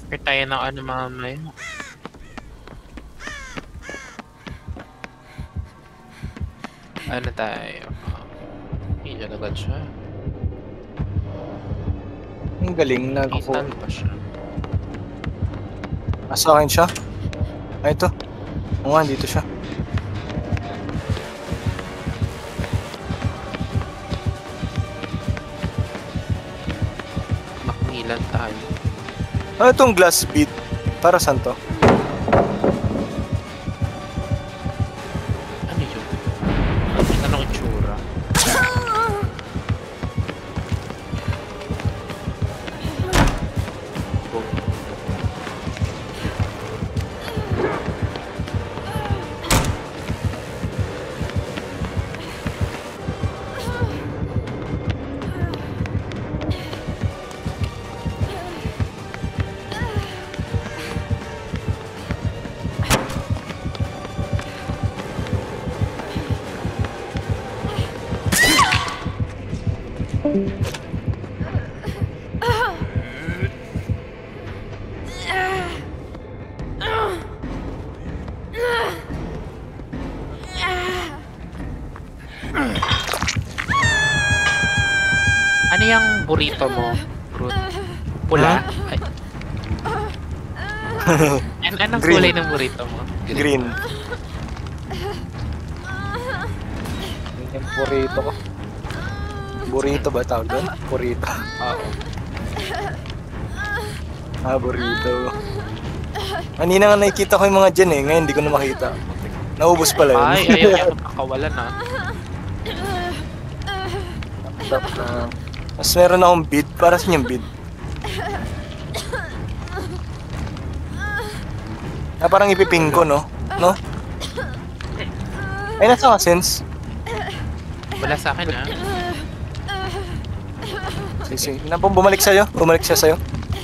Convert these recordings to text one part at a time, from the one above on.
Kaya tayo ng ano mamaya. Ano tayo? Hindi agad siya. Ang galing, nagkukuha. Saan pa siya? Nasa akin siya. Ay, ito. Oo nga, dito siya. Macmillan tayo. Ano itong glass bead? Para saan to? Ano yun? Anong itsura? Ano yung burrito mo, Brut? Pula? Ay. Anong Green. kulay ng burrito mo? Green. Yun yung burrito ko. Burrito ba tawag doon? Burrito. Oo. Burrito. Kanina nga nakikita ko yung mga dyan eh. Ngayon hindi ko na makita. Naubos pala yun. Ay, ayaw niya kapakawalan ah. Mas meron akong bead. Para saan yung bead? Parang ipiping ko, no? No? Ay, nasa ka, Sense? Wala sa akin ah. Sige. Bumalik sa'yo? Bumalik siya sa'yo?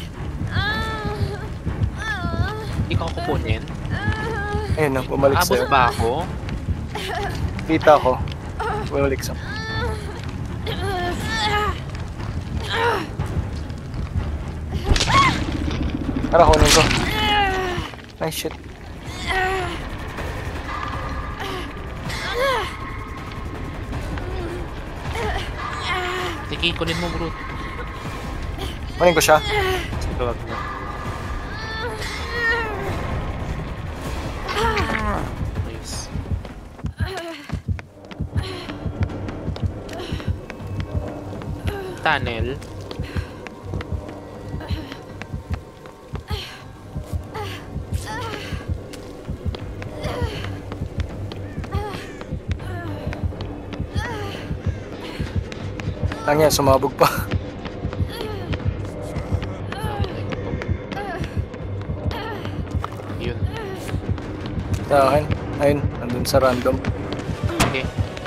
Hindi ko kukunin. Ayun, no? Bumalik Abot sa'yo. ba ako? Kita ko. Bumalik sa'yo. Tara, kunin ko. Ay, shit. Sige, kunin mo, Brut. Kunin ko siya. Sige, wag na. Nice. Tunnel. Tangya, sumabog pa. Yun. Sa akin. Ayun, nandun sa random. Okay.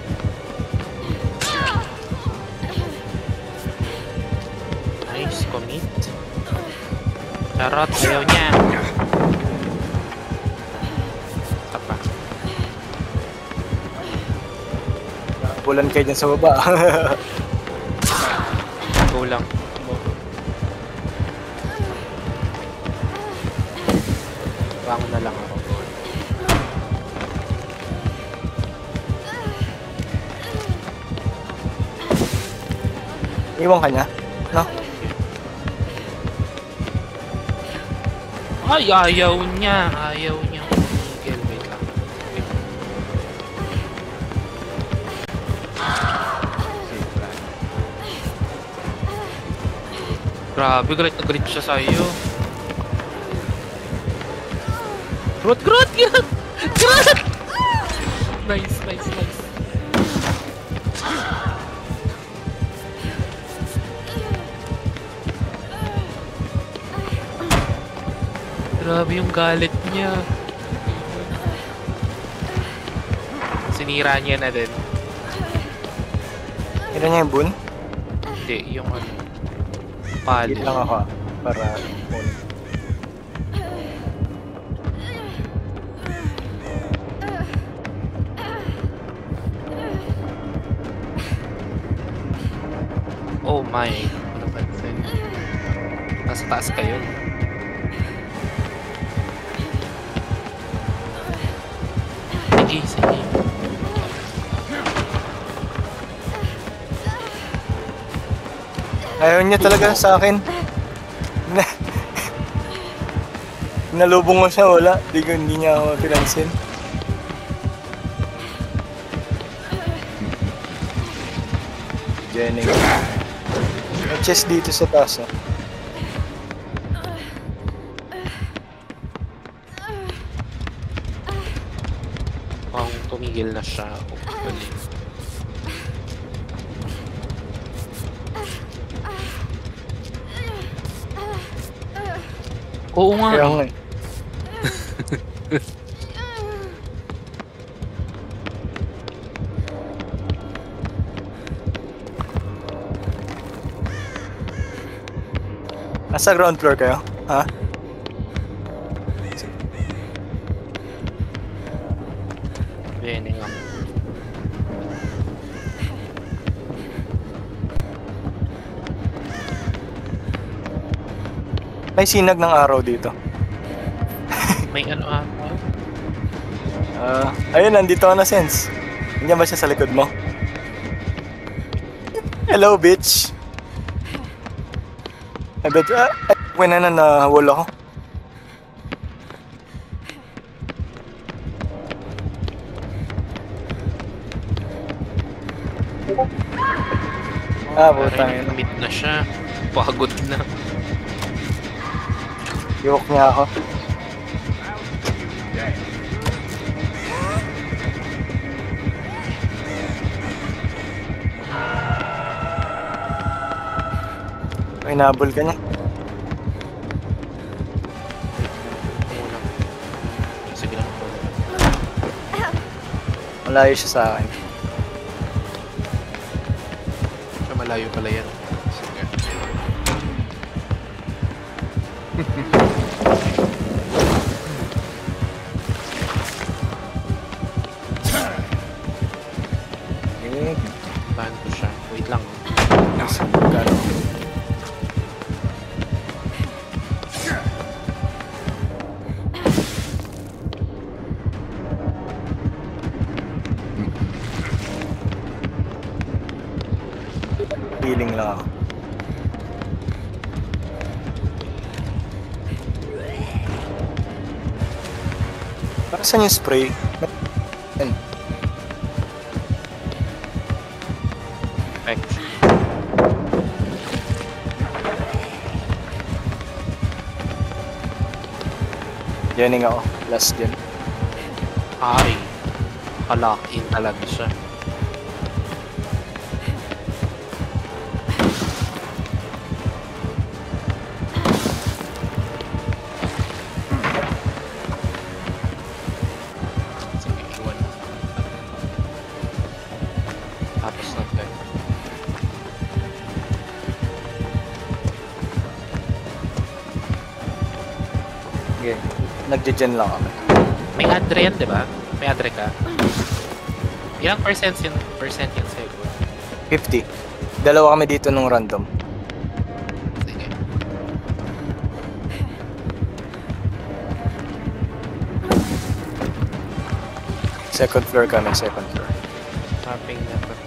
Nice, commit. Charot, ayaw niya. Isa pa. Bulan kayo dyan sa baba. Go lang. Bangon na lang ako. Iwan ka niya. No? Ay, ayaw niya. Ayaw niya. Miguel, wait lang. Wait. Grabe, galit na galit siya sa'yo. Grot! Grot! Grot! Grot! Nice, nice, nice. Grabe yung galit niya. Sinira niya na din. Kailan niya yung bun? Hindi, yung ano. Palo. Hit lang ako para bun. Oh my. Ano pansin? Nasa taas kayo. Sige, sige. Ayaw niya talaga sa akin. Nalubong ko siya, wala. Hindi niya ako pinansin. Jenny. May chest dito sa taas. Oh. Mukhang tumigil na siya. Hopefully. Oo nga. Kaya nga. Nasa ground floor kayo? Ha? Bene nga. May sinag ng araw dito. May ano Ayun, nandito ka na, Sense. Nandiyan ba siya sa likod mo? Hello, bitch! I bet, na wall ako. Putang ina. Mid na siya. Pagod na. Iwok niya ako. Hinabol ka niya. Sige lang. Malayo siya sa akin. Malayo pala yan. Sige. Bahan ko siya. Wait lang. Gano'n. Feeling lang ako. Para saan yung spray? Yan. Ay. Janing ako. Last gen. Ay. Kalock-in talaga siya. Nagje-gen lang kami. May Andre yan, di ba? May Andre ka? Ilang percent yun sa'yo? 50. Dalawa kami dito nung random. Sige. Second floor kami, second floor. Mapping na to.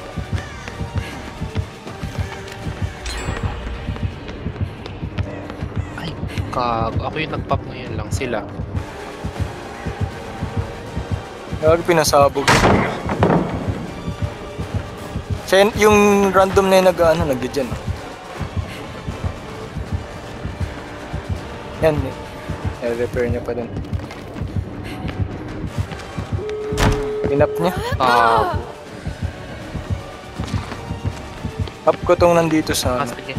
Ay, ako yung nag-pop ngayon lang sila. Lagi pinasabog. Siya yung random na yung nag-gen. Yan eh. Repair niya pa din. Pinap niya. Up ko tong nandito sa Sige.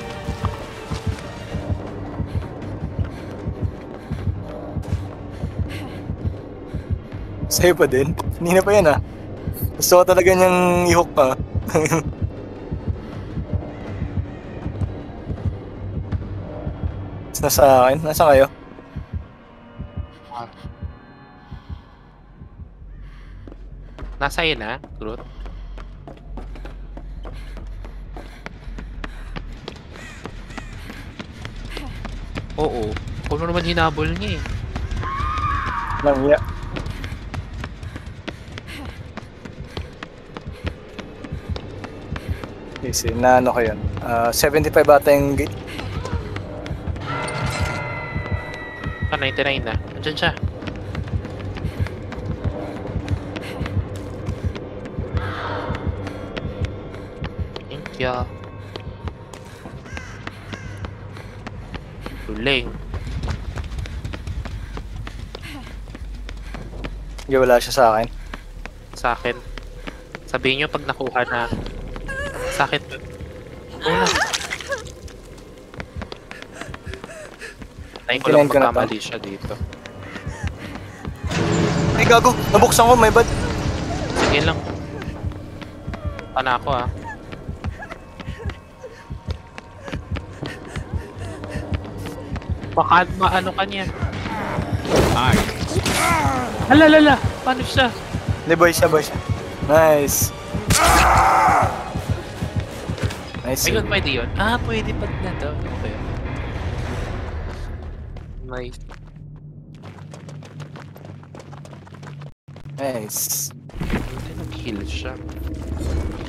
Sa'yo pa din? Hindi na pa yan ah. Gusto ko talaga niyang i-hook pa. Nasa akin? Nasa kayo? Nasa yun na, Groot. Oo. Kung ano naman hinabol niya eh. Langya. Easy, na ano ko yun. 75 ata yung gate. 99 na. Andyan siya. Thank you. Tuling. Hindi, wala siya sa akin. Sa akin. Sabihin nyo pag nakuha na. Sa akin. Una. Tayo ko lang 99 ka na magkamali siya dito. Ay, gago! Nabuksan ko, may bad. Sige lang. Pana ako ah. Baka maano ka niya. Hala. Paano siya? Hindi, boy siya. Nice. Nice. Ayun, pwede yun. Ah, pwede pa na to. Okay. Nice. Nice. Hindi nag-heal siya.